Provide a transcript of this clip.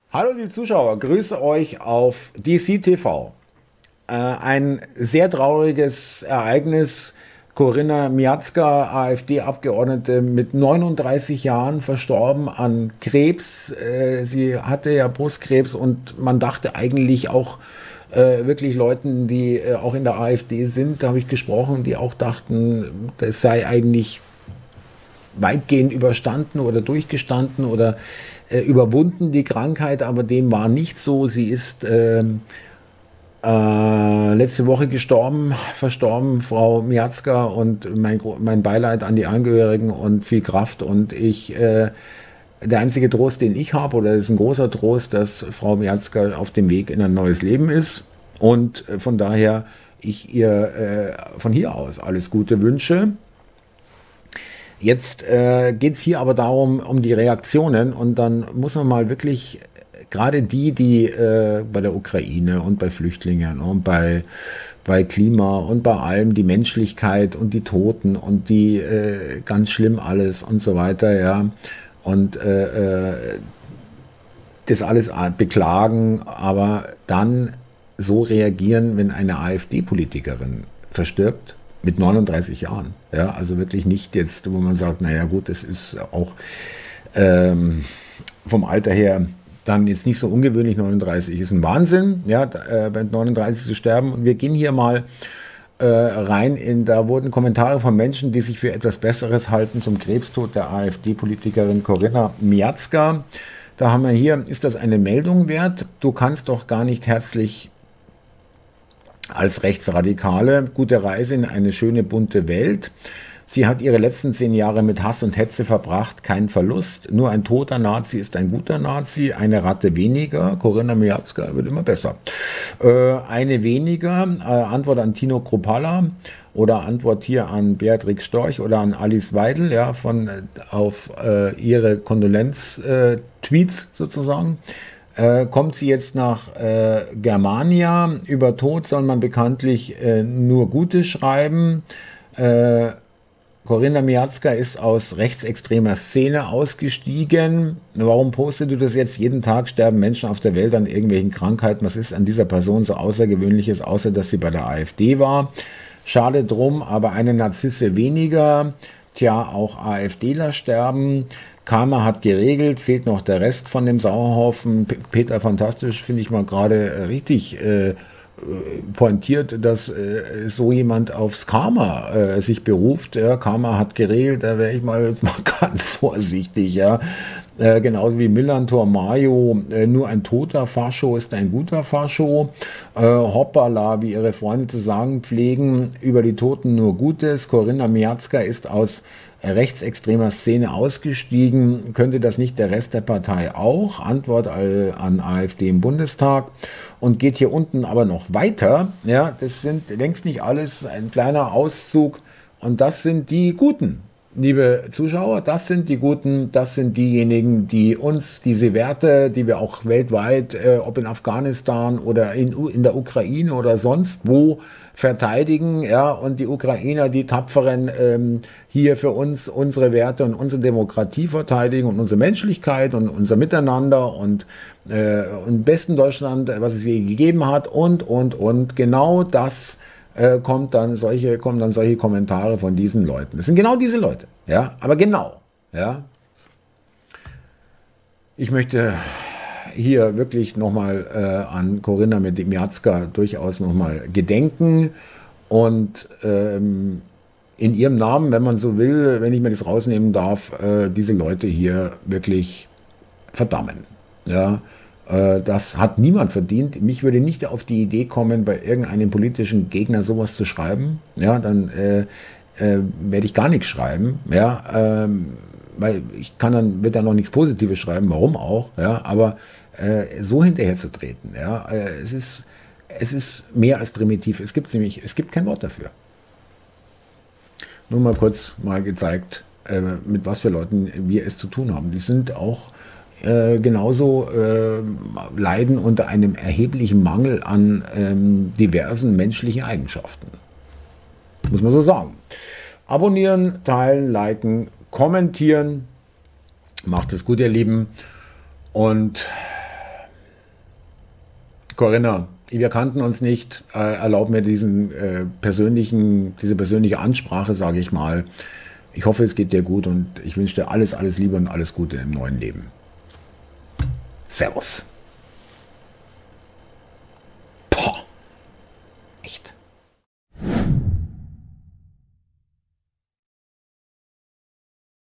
Hallo liebe Zuschauer, grüße euch auf DC TV. Ein sehr trauriges Ereignis. Corinna Miazga, AfD-Abgeordnete, mit 39 Jahren verstorben an Krebs. Sie hatte ja Brustkrebs und man dachte eigentlich auch wirklich Leuten, die auch in der AfD sind, da habe ich gesprochen, die auch dachten, das sei eigentlich weitgehend überstanden oder durchgestanden oder überwunden, die Krankheit, aber dem war nicht so. Sie ist letzte Woche verstorben, Frau Miazga, und mein Beileid an die Angehörigen und viel Kraft. Und der einzige Trost, den ich habe, oder ist ein großer Trost, dass Frau Miazga auf dem Weg in ein neues Leben ist und von daher ich ihr von hier aus alles Gute wünsche. Jetzt geht es hier aber darum, um die Reaktionen, und dann muss man mal wirklich, gerade die bei der Ukraine und bei Flüchtlingen und bei Klima und bei allem, die Menschlichkeit und die Toten und die ganz schlimm alles und so weiter, ja, und das alles beklagen, aber dann so reagieren, wenn eine AfD-Politikerin verstirbt mit 39 Jahren. Ja, also wirklich nicht jetzt, wo man sagt, naja gut, das ist auch vom Alter her dann jetzt nicht so ungewöhnlich. 39 ist ein Wahnsinn, ja, bei 39 zu sterben. Und wir gehen hier mal rein da wurden Kommentare von Menschen, die sich für etwas Besseres halten zum Krebstod der AfD-Politikerin Corinna Miazga. Da haben wir hier, ist das eine Meldung wert? Du kannst doch gar nicht herzlich als Rechtsradikale, gute Reise in eine schöne, bunte Welt. Sie hat ihre letzten 10 Jahre mit Hass und Hetze verbracht, kein Verlust. Nur ein toter Nazi ist ein guter Nazi, eine Ratte weniger. Corinna Miazga wird immer besser. Eine weniger, Antwort an Tino Kruppalla oder Antwort hier an Beatrix Storch oder an Alice Weidel, ja, auf ihre Kondolenz-Tweets sozusagen. Kommt sie jetzt nach Germania? Über Tod soll man bekanntlich nur Gutes schreiben. Corinna Miazga ist aus rechtsextremer Szene ausgestiegen. Warum postest du das jetzt? Jeden Tag sterben Menschen auf der Welt an irgendwelchen Krankheiten. Was ist an dieser Person so Außergewöhnliches, außer dass sie bei der AfD war? Schade drum, aber eine Narzisse weniger. Tja, auch AfDler sterben. Karma hat geregelt, fehlt noch der Rest von dem Sauerhaufen. Peter Fantastisch finde ich mal gerade richtig pointiert, dass so jemand aufs Karma sich beruft. Ja, Karma hat geregelt, da wäre ich mal jetzt mal ganz vorsichtig. Ja. Genauso wie Millantor Mayo, nur ein toter Fascho ist ein guter Fascho. Hoppala, wie ihre Freunde zu sagen pflegen, über die Toten nur Gutes. Corinna Miazga ist aus rechtsextremer Szene ausgestiegen. Könnte das nicht der Rest der Partei auch? Antwort an AfD im Bundestag. Und geht hier unten aber noch weiter. Ja, das sind längst nicht alles, ein kleiner Auszug. Und das sind die Guten. Liebe Zuschauer, das sind die Guten, das sind diejenigen, die uns diese Werte, die wir auch weltweit, ob in Afghanistan oder in der Ukraine oder sonst wo verteidigen, ja, und die Ukrainer, die Tapferen, hier für uns unsere Werte und unsere Demokratie verteidigen und unsere Menschlichkeit und unser Miteinander und besten Deutschland, was es je gegeben hat und genau das kommen dann solche Kommentare von diesen Leuten. Das sind genau diese Leute, ja, aber genau, ja. Ich möchte hier wirklich nochmal an Corinna Miazga durchaus nochmal gedenken und in ihrem Namen, wenn man so will, wenn ich mir das rausnehmen darf, diese Leute hier wirklich verdammen, ja. Das hat niemand verdient. Mich würde nicht auf die Idee kommen, bei irgendeinem politischen Gegner sowas zu schreiben. Ja, dann werde ich gar nichts schreiben. Ja, weil wird dann noch nichts Positives schreiben. Warum auch? Ja, aber so hinterher zu treten, ja, es ist mehr als primitiv. Es gibt kein Wort dafür. Nur mal kurz gezeigt, mit was für Leuten wir es zu tun haben. Die sind auch genauso leiden unter einem erheblichen Mangel an diversen menschlichen Eigenschaften. Muss man so sagen. Abonnieren, teilen, liken, kommentieren. Macht es gut, ihr Lieben. Und Corinna, wir kannten uns nicht. Erlaub mir diese persönliche Ansprache, sage ich mal. Ich hoffe, es geht dir gut und ich wünsche dir alles, alles Liebe und alles Gute im neuen Leben. Servus. Boah, echt.